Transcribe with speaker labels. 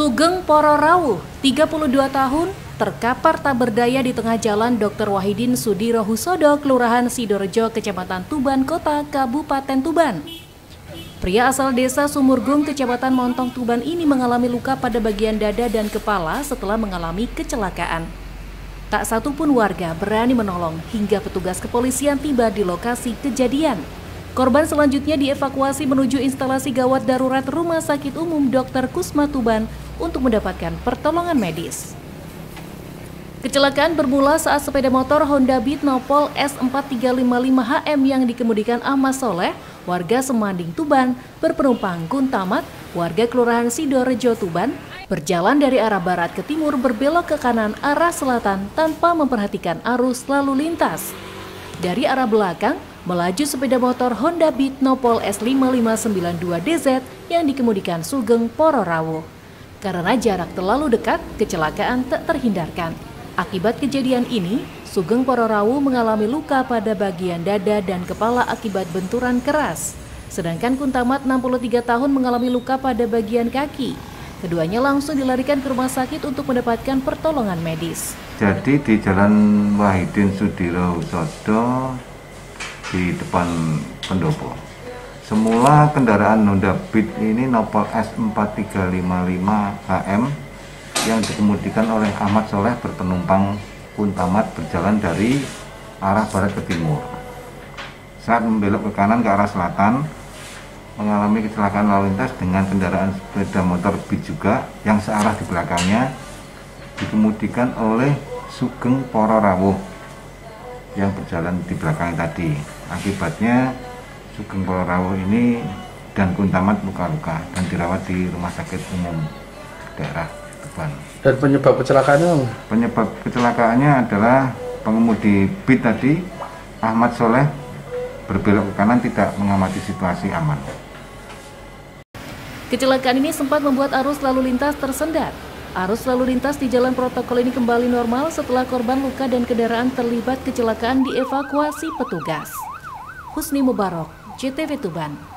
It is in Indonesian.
Speaker 1: Sugeng Pororawuh, 32 tahun, terkapar tak berdaya di tengah jalan Dr. Wahidin Sudirohusodo, Kelurahan Sidorejo, Kecamatan Tuban Kota, Kabupaten Tuban. Pria asal desa Sumurgung, Kecamatan Montong, Tuban ini mengalami luka pada bagian dada dan kepala setelah mengalami kecelakaan. Tak satu pun warga berani menolong hingga petugas kepolisian tiba di lokasi kejadian. Korban selanjutnya dievakuasi menuju instalasi gawat darurat Rumah Sakit Umum Dr. Kusma Tuban untuk mendapatkan pertolongan medis. Kecelakaan bermula saat sepeda motor Honda Beat Nopol S4355HM yang dikemudikan Ahmad Soleh, warga Semanding Tuban, berpenumpang Kuntamat, warga Kelurahan Sidorejo Tuban, berjalan dari arah barat ke timur berbelok ke kanan arah selatan tanpa memperhatikan arus lalu lintas. Dari arah belakang, melaju sepeda motor Honda Beat Nopol S5592DZ yang dikemudikan Sugeng Pororawuh. Karena jarak terlalu dekat, kecelakaan tak terhindarkan. Akibat kejadian ini, Sugeng Pororawuh mengalami luka pada bagian dada dan kepala akibat benturan keras. Sedangkan Kuntamat 63 tahun mengalami luka pada bagian kaki. Keduanya langsung dilarikan ke rumah sakit untuk mendapatkan pertolongan medis.
Speaker 2: Jadi di Jalan Wahidin Sudirohusodo di depan pendopo. Semula kendaraan Honda Beat ini Nopol S4355HM yang dikemudikan oleh Ahmad Soleh berpenumpang Kuntamat berjalan dari arah barat ke timur. Saat membelok ke kanan ke arah selatan, mengalami kecelakaan lalu lintas dengan kendaraan sepeda motor Beat juga yang searah di belakangnya dikemudikan oleh Sugeng Pororawuh yang berjalan di belakang tadi. Akibatnya Sugeng Pororawuh ini dan Kuntamat luka-luka dan dirawat di Rumah Sakit Umum daerah Tuban.
Speaker 3: Dan penyebab kecelakaannya? Penyebab
Speaker 2: kecelakaannya adalah pengemudi Beat tadi, Ahmad Soleh, berbelok ke kanan tidak mengamati situasi aman.
Speaker 1: Kecelakaan ini sempat membuat arus lalu lintas tersendat. Arus lalu lintas di jalan protokol ini kembali normal setelah korban luka dan kendaraan terlibat kecelakaan dievakuasi petugas. Husni Mubarok, JTV Tuban.